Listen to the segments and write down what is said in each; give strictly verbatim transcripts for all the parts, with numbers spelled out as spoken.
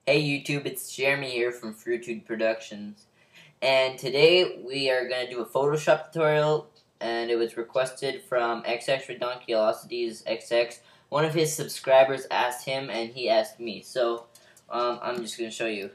Hey YouTube, it's Jeremy here from Fruitude Productions, and today we are going to do a Photoshop tutorial, and it was requested from X X Redonkulosity's X X. One of his subscribers asked him, and he asked me, so um, I'm just going to show you.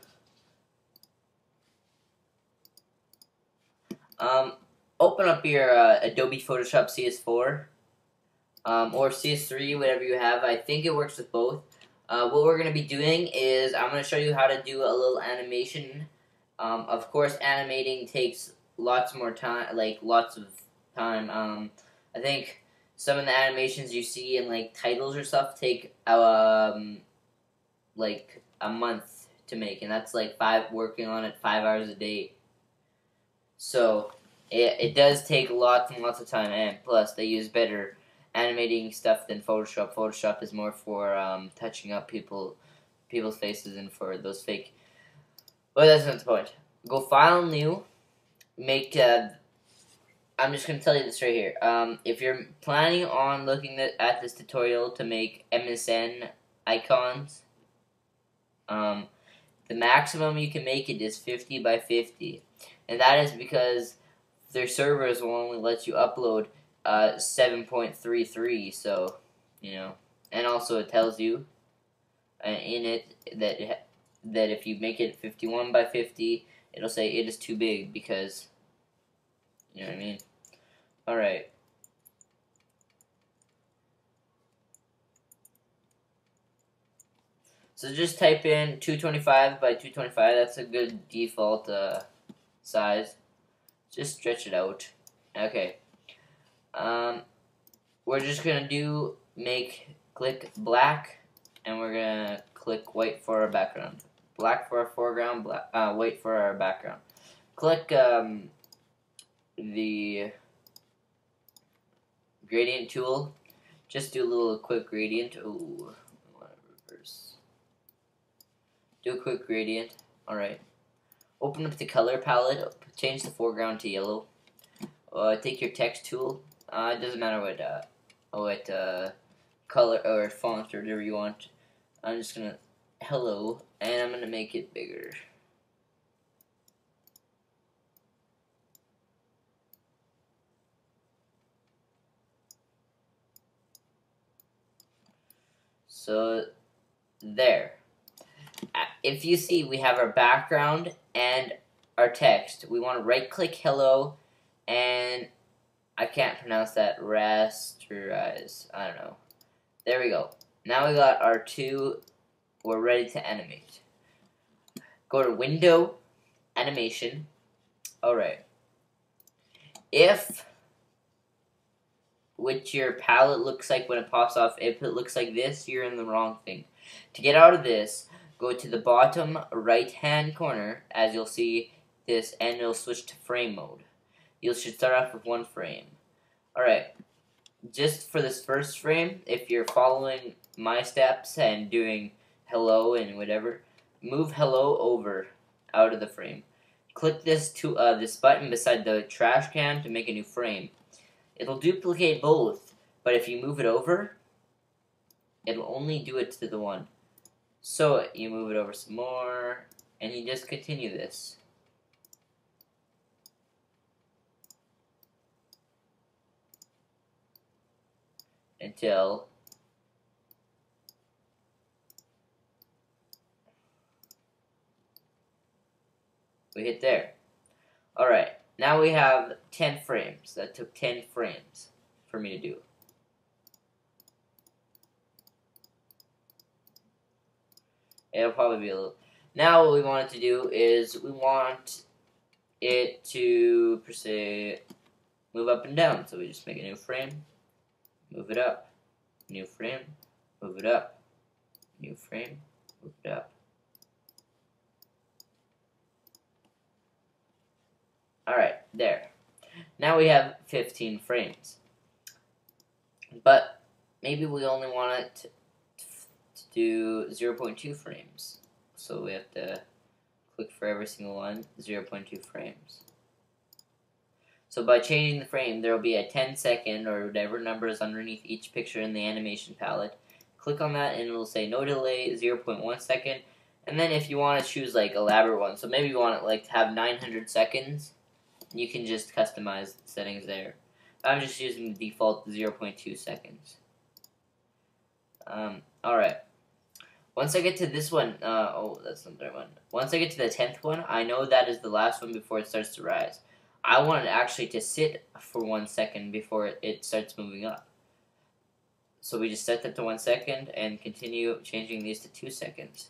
Um, open up your uh, Adobe Photoshop C S four, um, or C S three, whatever you have. I think it works with both. Uh, what we're going to be doing is I'm going to show you how to do a little animation. Um, of course, animating takes lots more time, like lots of time. Um, I think some of the animations you see in like titles or stuff take um, like a month to make, and that's like five working on it five hours a day. So it it does take lots and lots of time, and plus they use better animating stuff than Photoshop. Photoshop is more for um, touching up people, people's faces and for those fake. But that's not the point. Go File, New, make. Uh, I'm just gonna tell you this right here. Um, if you're planning on looking at this tutorial to make M S N icons, um, the maximum you can make it is fifty by fifty, and that is because their servers will only let you upload Uh, seven point three three, so, you know, and also it tells you uh, in it that it, that if you make it fifty-one by fifty, it'll say it is too big because, you know what I mean? Alright. So just type in two twenty-five by two twenty-five, that's a good default uh, size. Just stretch it out. Okay. Um, we're just gonna do make click black, and we're gonna click white for our background. Black for our foreground, black, uh, white for our background. Click um, the gradient tool. Just do a little quick gradient. Ooh, I want to reverse. Do a quick gradient. All right. Open up the color palette. Change the foreground to yellow. Uh, take your text tool. Uh, it doesn't matter what uh, what uh, color or font or whatever you want. I'm just gonna hello, and I'm gonna make it bigger. So there. If you see, we have our background and our text. We want to right-click hello, and I can't pronounce that. Rasterize. I don't know. There we go. Now we got our two. We're ready to animate. Go to Window, Animation. Alright. If what your palette looks like when it pops off, if it looks like this, you're in the wrong thing. To get out of this, go to the bottom right-hand corner, as you'll see this, and it'll switch to frame mode. You should start off with one frame. Alright, just for this first frame, if you're following my steps and doing hello and whatever, move hello over out of the frame. Click this to uh, this button beside the trash can to make a new frame. It'll duplicate both, but if you move it over, it'll only do it to the one. So you move it over some more, and you just continue this. Until we hit there. Alright, now we have ten frames. That took ten frames for me to do. It'll probably be a little. Now what we want it to do is we want it to, per se, move up and down. So we just make a new frame. Move it up, new frame, move it up, new frame, move it up. Alright, there. Now we have fifteen frames. But maybe we only want it to, to do zero point two frames. So we have to click for every single one, zero point two frames. So by changing the frame, there will be a ten second or whatever number is underneath each picture in the animation palette. Click on that and it will say no delay, zero point one second. And then if you want to choose like elaborate ones, so maybe you want it like to have nine hundred seconds, you can just customize the settings there. I'm just using the default zero point two seconds. Um, Alright. Once I get to this one, uh, oh, that's not the right one. Once I get to the tenth one, I know that is the last one before it starts to rise. I want it actually to sit for one second before it starts moving up. So we just set that to one second and continue changing these to two seconds.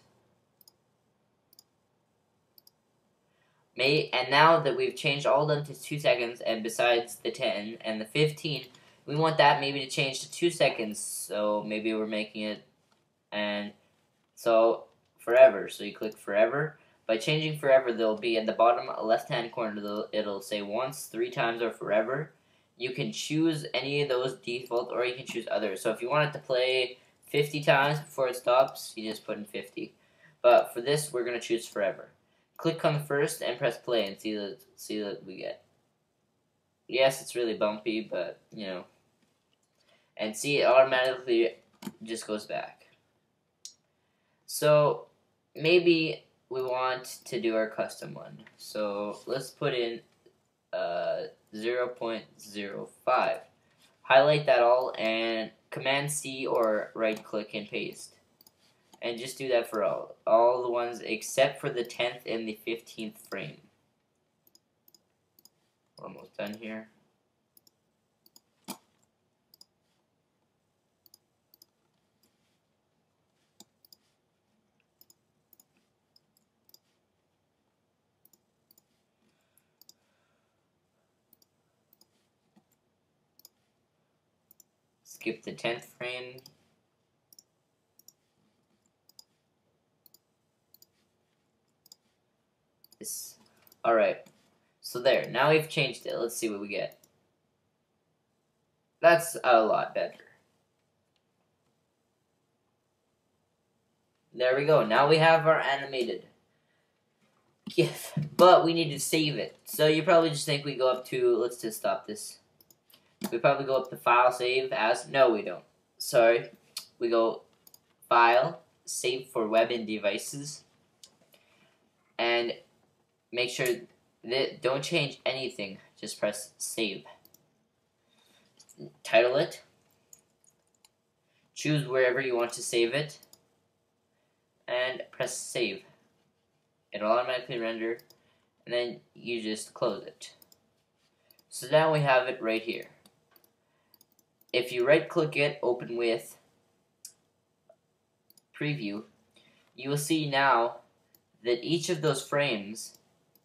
May, and now that we've changed all of them to two seconds, and besides the ten and the fifteen, we want that maybe to change to two seconds. So maybe we're making it, and so forever. So you click forever. By changing forever, there'll be at the bottom left-hand corner, it'll say once, three times, or forever. You can choose any of those default, or you can choose others. So if you want it to play fifty times before it stops, you just put in fifty. But for this, we're going to choose forever. Click on the first and press play and see the see what we get. Yes, it's really bumpy, but you know. And see, it automatically just goes back. So maybe we want to do our custom one. So let's put in uh, zero point zero five. Highlight that all and Command C or right click and paste. And just do that for all. All the ones except for the tenth and the fifteenth frame. We're almost done here. Skip the tenth frame. This. Alright. So there. Now we've changed it. Let's see what we get. That's a lot better. There we go. Now we have our animated GIF. But we need to save it. So you probably just think we go up to, let's just stop this. We probably go up to File, Save As. No, we don't. Sorry. We go File, Save for Web and Devices. And make sure that don't change anything. Just press Save. Title it. Choose wherever you want to save it. And press Save. It'll automatically render. And then you just close it. So now we have it right here. If you right click it, open with Preview, you will see now that each of those frames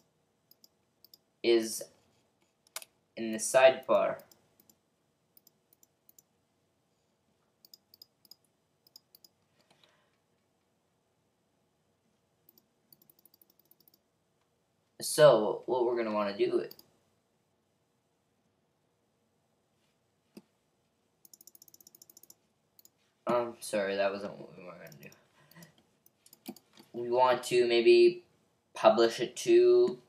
is in the sidebar. So, what we're going to want to do Um, sorry, that wasn't what we were going to do. We want to maybe publish it to,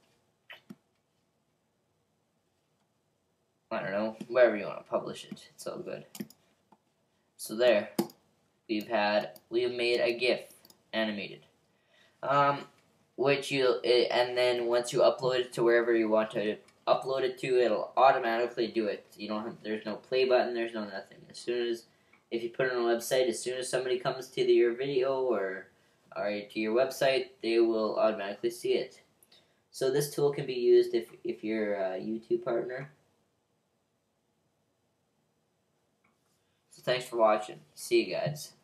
I don't know, wherever you want to publish it. It's all good. So there, we've had, we've made a GIF animated. Um, which you, it, and then once you upload it to wherever you want to upload it to, it'll automatically do it. You don't have, there's no play button, there's no nothing. As soon as, if you put it on a website, as soon as somebody comes to the, your video or, or to your website, they will automatically see it. So this tool can be used if, if you're a YouTube partner. So thanks for watching. See you guys.